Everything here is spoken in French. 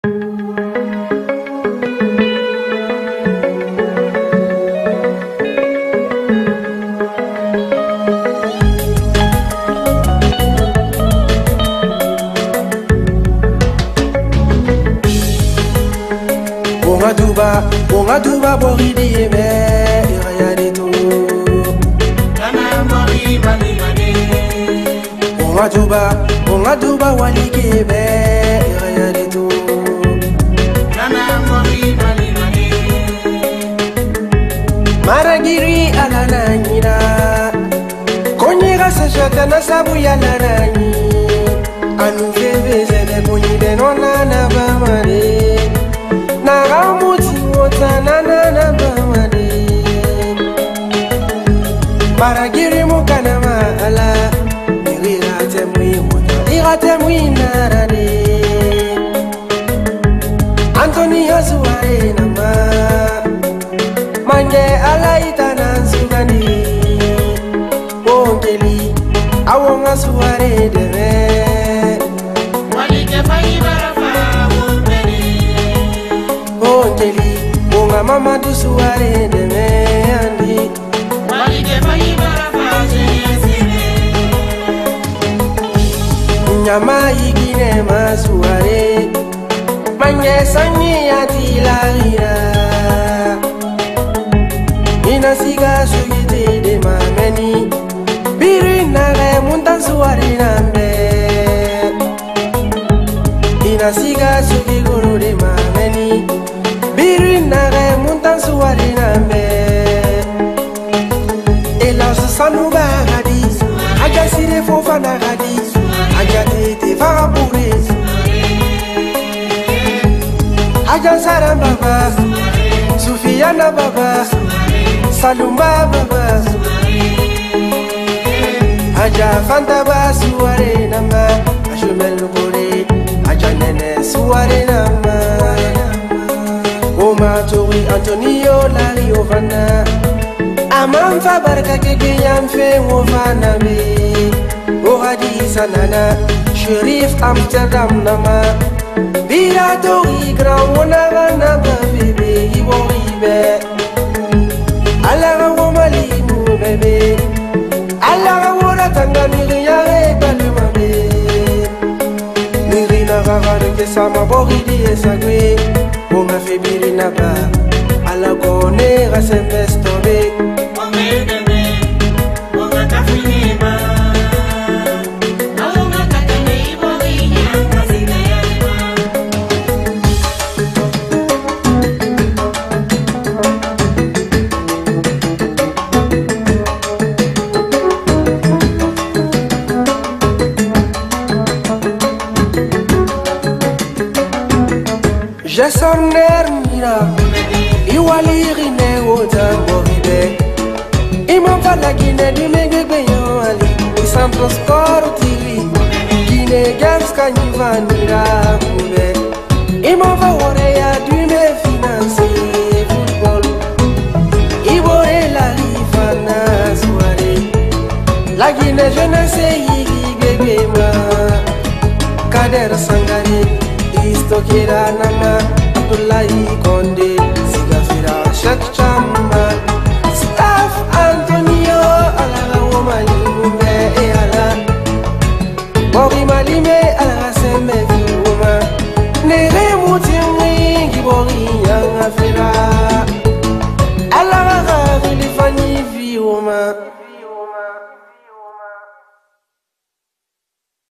Bonga duba bori di eme iraya de to. Kana mori bali mane. Bonga duba wali kebe iraya de to. Kana mori bali mane. Maragiri alana nyina. Konyera se jata na sabu ya lanani. Anu feve zede konyi de nona na bamare. Naramuti wotana na bamade. Maragiri mukana maala. Mirira temui wota. Ira temui narade. Anthony Azuare nama. Mange ala itana sugani. Ongeli awonga suare deme. Walike fai barafa wumbeli. Ongeli bonga mama du suare deme andi. Walike fai barafa zesine. Nyama igine ma suare. Mange sanyi ati la ira. Ina siga sugite de mameni. Biri nare muntan suare nambe. Ina siga sugi guru de mameni. Biri nare muntan suare nambe. Ela sanu bagadi. Aja sire fofana gadi. Aja te farapure. Aja sarambaba. Sufiana baba. Salumba baba. Aja fanta ba suare nama. Ashumel bore. Aja nene suare nama. Oma tori Antonio Lari Ovana. Amam fa barka keke yamfe wofana be. Ohadi sanana. Sheriff Amsterdam nama. Bila tori grand wona na bebe iboribe. Ala womali mu bebe. Ala wona tanga miri yare kaluma be. Miri na rara ke sama boridi esagwe. Bonga febiri na ba. Ala kone rasembesto be. Omedeme. Bonga kafinima. Alonga kakane ibori nyanga sinayalima. Jasoner mira, iwali rine wota boribe. Imam fala gine di megbe yo ali, Santo Sport TV, Gine Games kanyivanira kube. Imam fa wore ya du me finance football. Ibore la rifana soare. La Gine jeunesse yigi bebe ma. Kader Sangare. Istokira nama Abdullahi Konde Sigafira Shek Chamba Staff Antonio Ala womali mumbe e ala Bori malime ala seme fiuma Nere mutimwi Gibori yang afira Ala rili fani fiuma